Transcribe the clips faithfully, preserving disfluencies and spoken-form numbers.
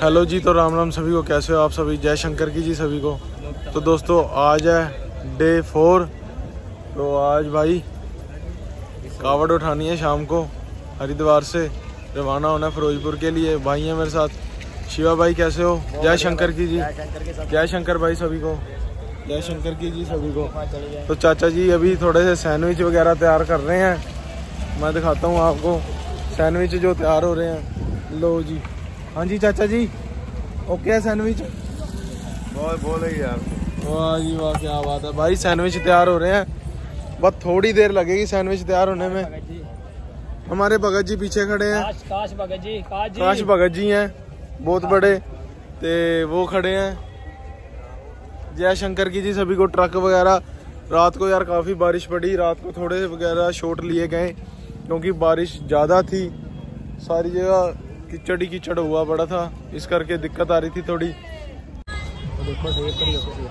Hello जी, तो राम राम सभी को। कैसे हो आप सभी? जय शंकर की जी सभी को। तो दोस्तों आज है डे फोर। तो आज भाई कावड़ उठानी है, शाम को हरिद्वार से रवाना होना है फिरोजपुर के लिए। भाई हैं मेरे साथ। शिवा भाई कैसे हो? जय शंकर की जी। जय शंकर भाई सभी को। जय शंकर की जी सभी को। तो चाचा जी अभी थोड़े से सैंडविच वगैरह तैयार कर रहे हैं। मैं दिखाता हूँ आपको सैंडविच जो तैयार हो रहे हैं। लो जी। हाँ जी चाचा जी, ओके है सैंडविच? बहुत बोले यार। वाह जी वाह, क्या बात है भाई। सैंडविच तैयार हो रहे हैं, बस थोड़ी देर लगेगी सैंडविच तैयार होने में। हमारे भगत जी पीछे खड़े हैं। काश, काश भगत जी, काश जी। काश भगत जी हैं, बहुत बड़े। ते वो खड़े हैं। जय शंकर की जी सभी को। ट्रक वगैरह रात को यार काफ़ी बारिश पड़ी, रात को थोड़े वगैरह शॉट लिए गए क्योंकि बारिश ज़्यादा थी। सारी जगह कीचड़ ही कीचड़ हुआ पड़ा था, इस करके दिक्कत आ रही थी थोड़ी। तो देखो सही करिए करिए।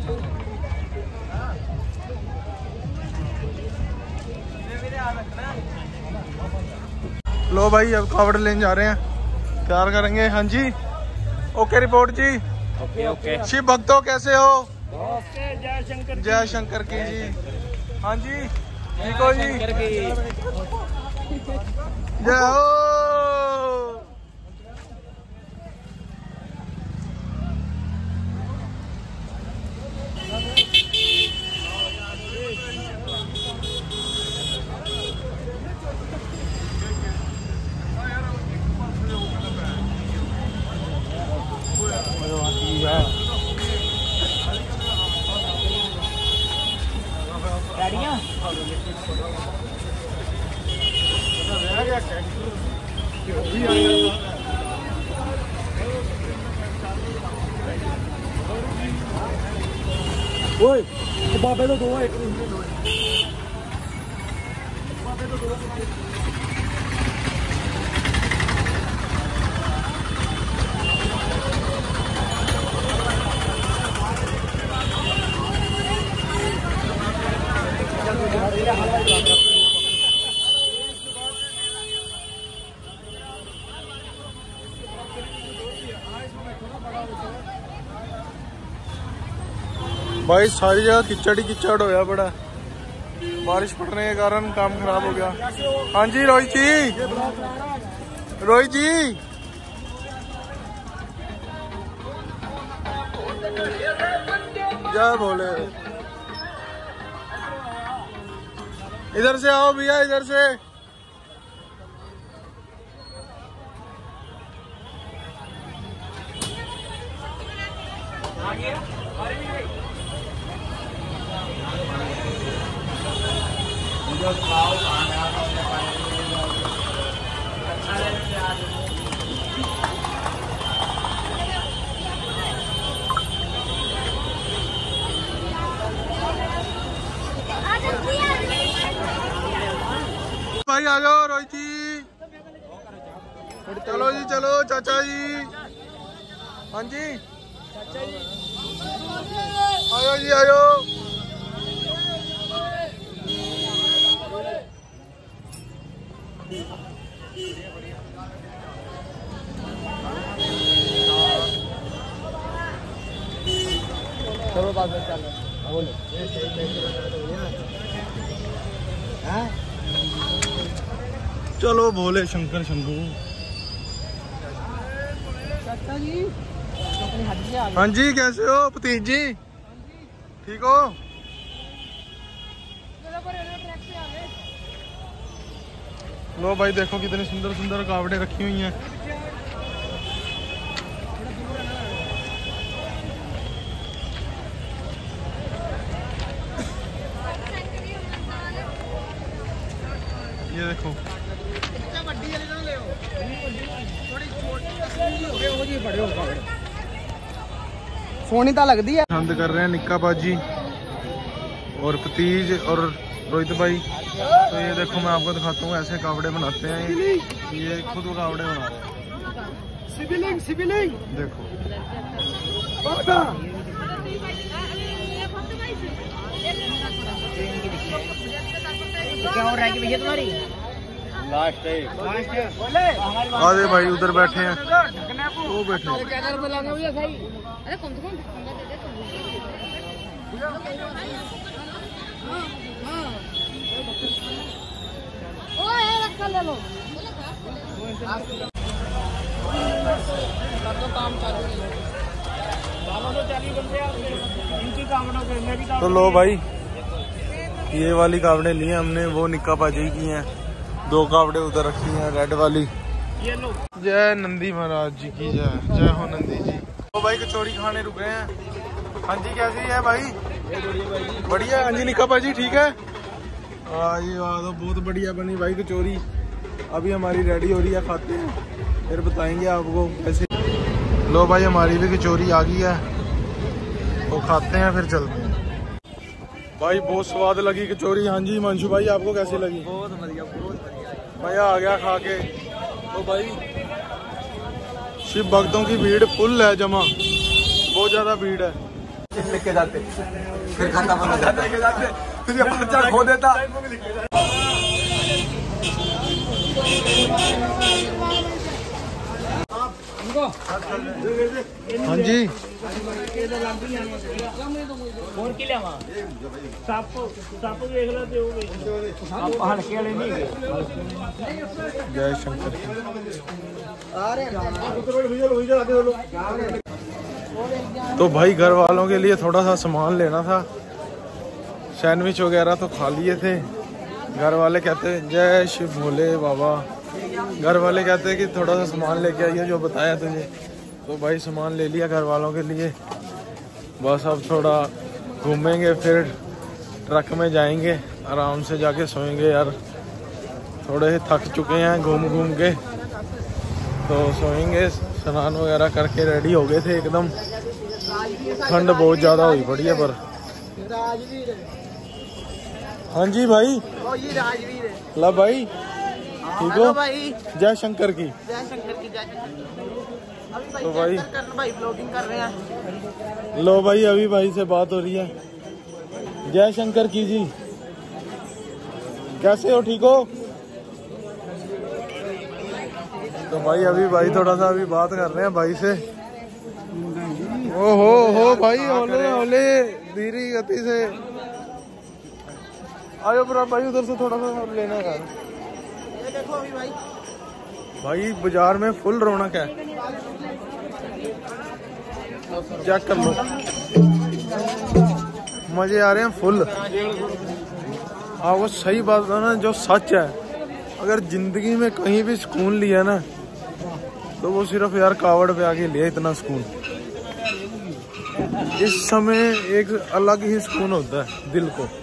लो भाई अब कावड़ लेने जा रहे हैं, तैयार करेंगे। हाँ जी ओके रिपोर्ट जी। Okay okay. शिव भक्तों कैसे हो? ओके। जय शंकर। जय शंकर की जी। हाँ जी ठीक हो जी? जय हो। गाड़ियाँ ओए बाबे तो दो है। भाई सारी जगह कीचड़ ही कीचड़ होया पड़ा, बारिश पड़ने के कारण काम खराब हो गया। हाँ जी रोहित जी। रोहित जी जय बोले। इधर से आओ भैया, इधर से। भाई आ जाओ रोहित जी। चलो जी चलो चाचा जी। हाँ जी आयो जी आयो। चलो बात चल बोलो। चलो भोले शंकर शंभू। चाचा जी अपनी हद से आ गए। हाँ जी कैसे हो भतीज जी? ठीक हो? लो भाई देखो कितनी सुंदर सुंदर कावड़े रखी हुई हैं। ये देखो सोनी ता लगती है। पसंद कर रहे हैं निक्का बाजी और भतीज और रोहित भाई। तो ये देखो मैं आपको दिखाता हूँ ऐसे कावड़े बनाते हैं। ये ये खुद कावड़े बना रहे हैं। सिविलिंग सिविलिंग देखो क्या हो रहा है कि भैया तुम्हारी लास्ट है। लास्ट है। आधे भाई उधर बैठे हैं। वो बैठे अरे कौन से कौन ले लो काम चालू तो लो भाई ये वाली कावड़े लिए हमने, वो निक्का पाजी की हैं। दो कावड़े उधर रखी हैं, रेड वाली। जय नंदी महाराज जी की जय, जय हो नंदी जी। तो भाई कचौड़ी खाने रुके हैं। हाँ जी कैसी है भाई? बढ़िया। हाँ जी निक्का पाजी ठीक है। वाह जी वाह, तो बहुत बढ़िया बनी भाई कचौरी। अभी हमारी रेडी हो रही है, खाते हैं फिर बताएंगे आपको कैसे। लो भाई हमारी भी कचौरी आ गई है, तो खाते हैं फिर चलते हैं। भाई बहुत स्वाद लगी कचौरी। हाँ जी मंशु भाई आपको कैसी लगी? बहुत बढ़िया, बहुत बढ़िया, मजा आ गया खा के। तो भाई शिव भक्तों की भीड़ फुल है, जमा बहुत ज्यादा भीड़ है। लेके जाते फिर खाता बन जाता लेके जाते फिर ये पर्चा खो देता। हाँ जी जय शंकर। तो भाई घर वालों के लिए थोड़ा सा सामान लेना था, सैंडविच वगैरह तो खा लिए थे। घर वाले कहते जय शिव भोले बाबा, घर वाले कहते हैं कि थोड़ा सा सामान लेके आइए जो बताया तुझे। तो भाई सामान ले लिया घर वालों के लिए। बस अब थोड़ा घूमेंगे, फिर ट्रक में जाएंगे, आराम से जाके सोएंगे यार। थोड़े थक चुके हैं घूम घूम के, तो सोएंगे। स्नान वगैरह करके रेडी हो गए थे एकदम। ठंड बहुत ज़्यादा हुई पड़ी है पर। हाँ जी भाई ला भाई ठीक हो भाई? जय शंकर की जय शंकर की जय। अभी भाई तो भाई भाई ब्लॉगिंग कर रहे हैं। लो भाई अभी भाई से बात हो रही है। जय शंकर की जी, कैसे हो? ठीक हो? तो भाई अभी भाई थोड़ा सा अभी बात कर रहे हैं भाई से। ओ हो हो भाई ओले ओले धीरे गति से आयो पूरा भाई, उधर से थोड़ा सा लेना का। ये देखो अभी भाई भाई बाजार में फुल रौनक है, चेक कर लो, मजे आ रहे हैं फुल। आपको सही बात है ना, जो सच है, अगर जिंदगी में कहीं भी सुकून लिया ना तो वो सिर्फ यार कावड़ पे आके लिया इतना सुकून। इस समय एक अलग ही सुकून होता है दिल को।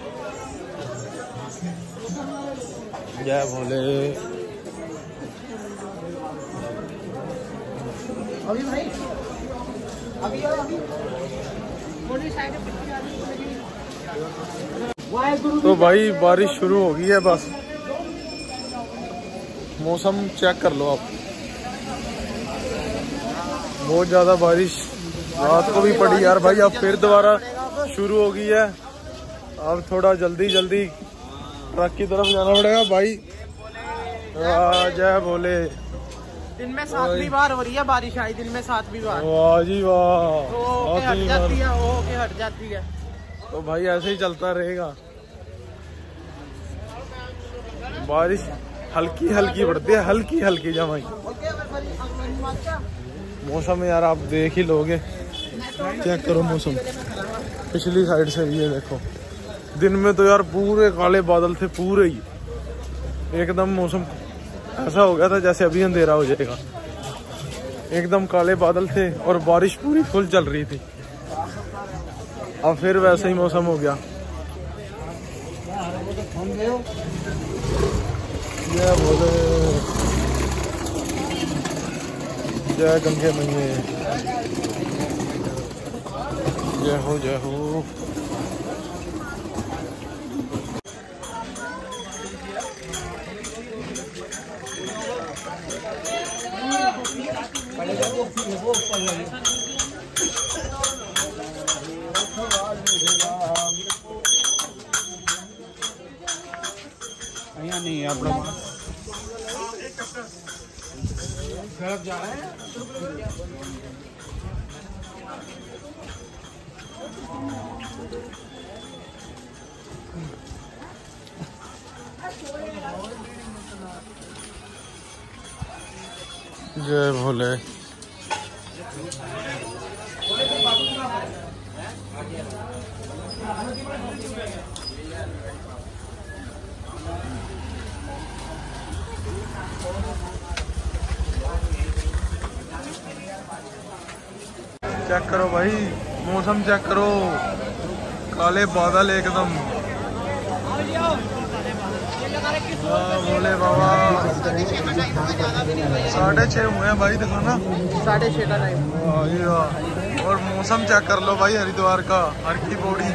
जय भोले। अभी भाई अभी अभी तो भाई बारिश शुरू हो गई है, बस मौसम चेक कर लो आप। बहुत ज्यादा बारिश रात को भी पड़ी यार भाई, अब फिर दोबारा शुरू हो गई है। अब थोड़ा जल्दी जल्दी ट्रक की तरफ जाना पड़ेगा भाई। जय भोले। दिन में सातवीं बार हो रही है बारिश आई, दिन में सातवीं बार। वाह जी वाह, तो हट जाती है, वो के हट जाती है। तो भाई ऐसे ही चलता रहेगा। बारिश हल्की हल्की पड़ती है, हल्की हल्की जमाई। मौसम यार आप देख ही लोगे, चेक करो मौसम पिछली साइड से। ये देखो दिन में तो यार पूरे काले बादल थे, पूरे ही एकदम मौसम ऐसा हो गया था जैसे अभी अंधेरा हो जाएगा। एकदम काले बादल थे और बारिश पूरी फुल चल रही थी। अब फिर वैसा ही मौसम हो गया। जय भोले, जय गंगे मैये, जय हो जय हो। नहीं है अपना जा रहे हैं। जय भोले। चेक करो भाई, मौसम चेक करो, काले बादल एकदम। भोले बाबा साढ़े छः हुए हैं भाई, देखो ना साढ़े छः का टाइम। और मौसम चेक कर लो भाई हरिद्वार का, हर की पौड़ी।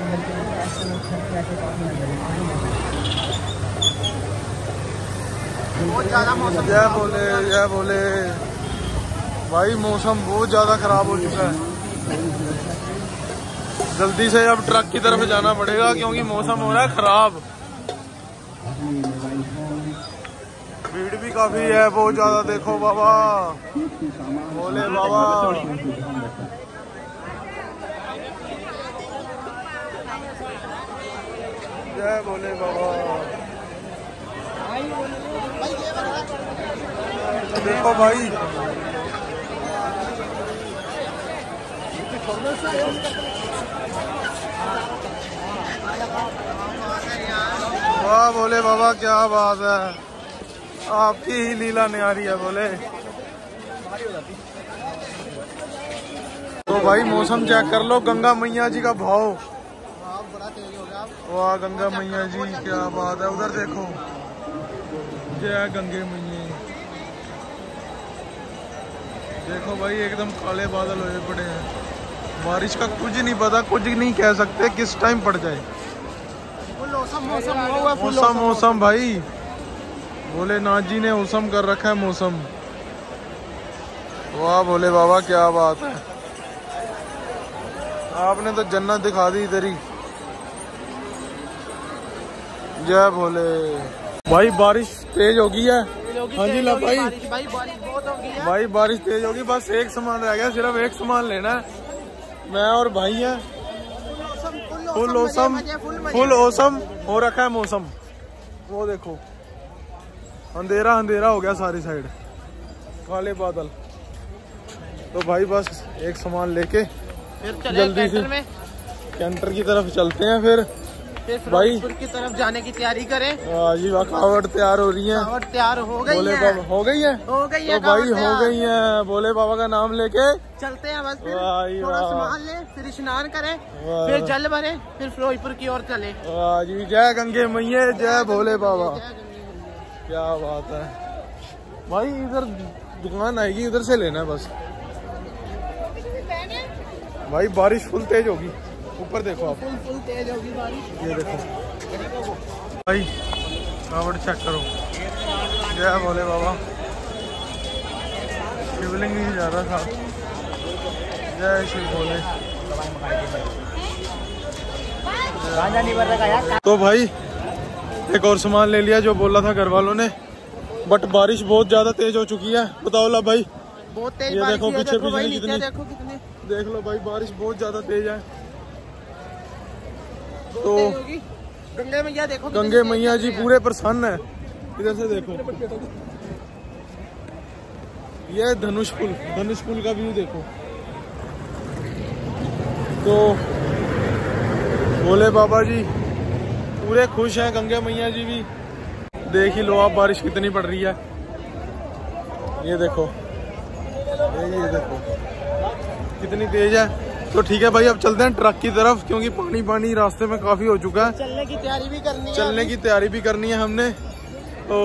बहुत ज़्यादा मौसम। जय भोले जय भोले। भाई मौसम बहुत ज़्यादा ख़राब हो चुका है, जल्दी से अब ट्रक की तरफ जाना पड़ेगा क्योंकि मौसम हो रहा है ख़राब। भीड़ भी काफ़ी है, बहुत ज़्यादा। देखो बाबा, भोले बाबा। जय भोले बाबा। देखो भाई, वाह भोले बाबा, क्या बात है, आपकी ही लीला न्यारी है बोले। तो भाई मौसम चेक कर लो, गंगा मैया जी का भाव। वाह गंगा मैया जी, क्या बात है। उधर देखो, जय गंगे मैया। देखो भाई एकदम काले बादल हुए पड़े हैं, बारिश का कुछ नहीं पता, कुछ नहीं कह सकते किस टाइम पड़ जाए। मौसम मौसम भाई, भोलेनाथ जी ने मौसम कर रखा है मौसम। वाह भोले बाबा, क्या बात है, आपने तो जन्नत दिखा दी इधर ही। जय भोले। भाई बारिश तेज हो गई है। हाँ जी ला भाई, भाई बारिश बहुत हो गई है। भाई बारिश तेज होगी, बस एक सामान रह गया, सिर्फ एक सामान लेना है। मैं और भाई हैं, फुल औसम, फुल औसम हो रखा है मौसम। वो देखो अंधेरा अंधेरा हो गया सारी साइड, काले बादल। तो भाई बस एक सामान लेके फिर जल्दी से कैंटर की तरफ चलते हैं। फिर भाई की तरफ जाने की तैयारी करें। जी वाह, कावड़ तैयार हो रही है। कावड़ तैयार हो गई भोले है। बाबा हो गई है, हो गई है तो भाई हो गई है। भोले बाबा का नाम लेके चलते हैं बस। फिर वाह थोड़ा सामान ले, फिर स्नान करें, वाह। फिर जल भरे, फिर फिरोजपुर की ओर चले। वाह जी, जय गंगे मैये, जय भोले बाबा। क्या बात है भाई, इधर दुकान आएगी, उधर से लेना है बस। भाई बारिश फुल तेज होगी, ऊपर देखो आप, फुल फुल तेज होगी बारिश। ये देखो भाई, कावड़ चेक करो। जय भोले बाबा। शिवलिंग ही जा रहा था। जय शिव भोले। तो भाई एक और सामान ले लिया जो बोला था घर वालों ने, बट बारिश बहुत ज्यादा तेज हो चुकी है। बताओ ला भाई, बहुत तेज ये बारिश देखो है, पीछे देखो भाई, बिजली कितनी, देखो कितने देख लो भाई, बारिश बहुत ज्यादा तेज है। बहुत तो तेज होगी। गंगे मैया देखो, गंगे मैया जी पूरे प्रसन्न है। इधर से देखो, ये धनुष पुल, धनुष पुल का व्यू देखो। तो भोले बाबा जी पूरे खुश हैं, गंगे मैया जी भी। देख ही लो आप बारिश कितनी पड़ रही है, ये देखो, ये, ये देखो कितनी तेज है। तो ठीक है भाई, अब चलते हैं ट्रक की तरफ, क्योंकि पानी पानी रास्ते में काफी हो चुका है। चलने की तैयारी भी करनी है, चलने की तैयारी भी करनी है हमने। तो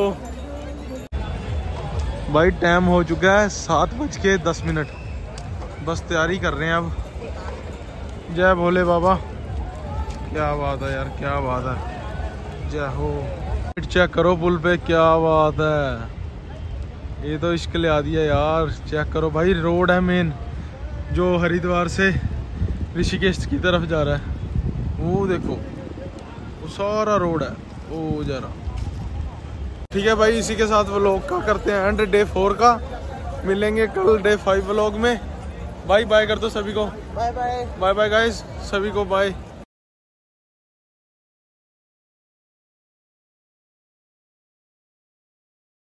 भाई टाइम हो चुका है सात बज के दस मिनट, बस तैयारी कर रहे हैं अब। जय भोले बाबा, क्या बात है यार, क्या बात है। जय हो। चेक करो पुल पे, क्या बात है, ये तो इश्क ले आ दिया यार। चेक करो भाई, रोड है मेन जो हरिद्वार से ऋषिकेश की तरफ जा रहा है। वो देखो, वो सारा रोड है वो जरा। ठीक है भाई, इसी के साथ व्लॉग का करते हैं एंड डे फोर का। मिलेंगे कल डे फाइव व्लॉग में। बाय बाय कर दो सभी को। Bye bye bye bye guys, सभी को बाय।